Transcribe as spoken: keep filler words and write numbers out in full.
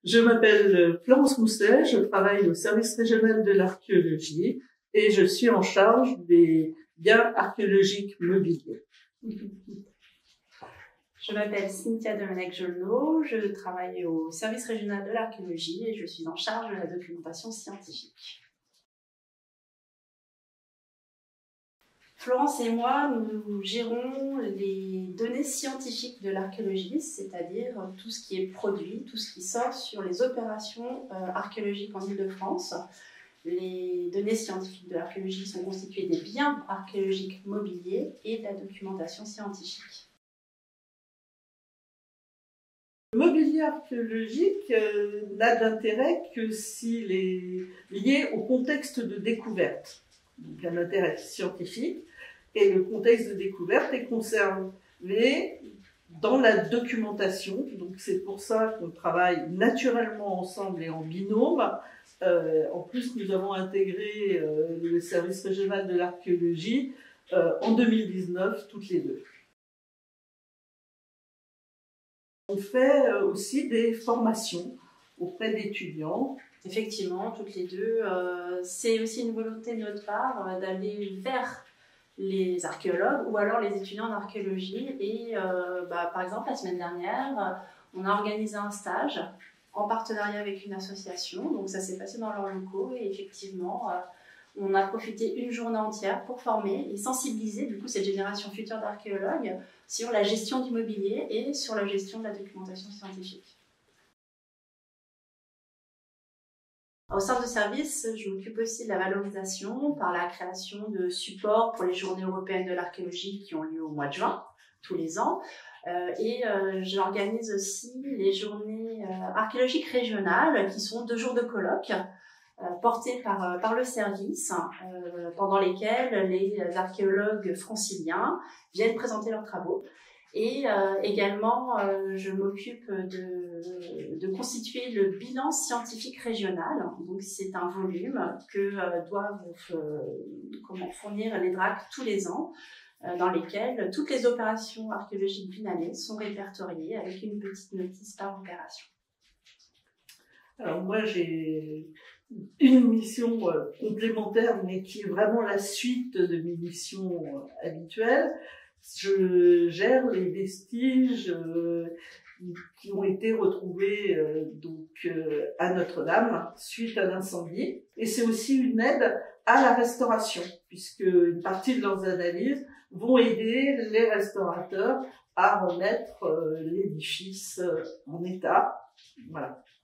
Je m'appelle Florence Mousset, je travaille au service régional de l'archéologie et je suis en charge des biens archéologiques mobiliers. Je m'appelle Cynthia Domenech-Jolneau, je travaille au service régional de l'archéologie et je suis en charge de la documentation scientifique. Florence et moi, nous gérons les données scientifiques de l'archéologie, c'est-à-dire tout ce qui est produit, tout ce qui sort sur les opérations archéologiques en Île-de-France. Les données scientifiques de l'archéologie sont constituées des biens archéologiques mobiliers et de la documentation scientifique. Le mobilier archéologique euh, n'a d'intérêt que s'il est lié au contexte de découverte. Donc un intérêt scientifique, et le contexte de découverte est conservé dans la documentation. Donc c'est pour ça qu'on travaille naturellement ensemble et en binôme. Euh, en plus, nous avons intégré euh, le service régional de l'archéologie euh, en deux mille dix-neuf, toutes les deux. On fait euh, aussi des formations auprès d'étudiants. Effectivement, toutes les deux. Euh, c'est aussi une volonté de notre part euh, d'aller vers les archéologues ou alors les étudiants d'archéologie. Et euh, bah, par exemple, la semaine dernière, on a organisé un stage en partenariat avec une association. Donc ça s'est passé dans leurs locaux et effectivement, euh, on a profité une journée entière pour former et sensibiliser du coup cette génération future d'archéologues sur la gestion du mobilier et sur la gestion de la documentation scientifique. Au sein de service, je m'occupe aussi de la valorisation par la création de supports pour les journées européennes de l'archéologie qui ont lieu au mois de juin, tous les ans. Euh, et euh, j'organise aussi les journées euh, archéologiques régionales qui sont deux jours de colloques euh, portés par, par le service, euh, pendant lesquels les archéologues franciliens viennent présenter leurs travaux. Et euh, également, euh, je m'occupe de, de constituer le bilan scientifique régional. Donc, c'est un volume que euh, doivent euh, comment, fournir les D R A C tous les ans, euh, dans lesquels toutes les opérations archéologiques d'une année sont répertoriées avec une petite notice par opération. Alors moi, j'ai une mission euh, complémentaire, mais qui est vraiment la suite de mes missions euh, habituelles. Je gère les vestiges euh, qui ont été retrouvés euh, donc, euh, à Notre-Dame suite à l'incendie. Et c'est aussi une aide à la restauration, puisque une partie de leurs analyses vont aider les restaurateurs à remettre euh, l'édifice euh, en état. Voilà.